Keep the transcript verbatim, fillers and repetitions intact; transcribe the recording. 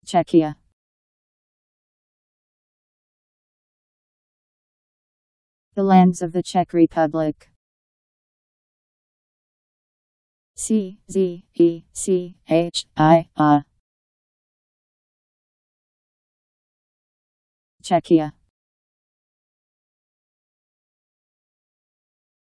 Czechia. The lands of the Czech Republic. C Z E C H I A. Czechia.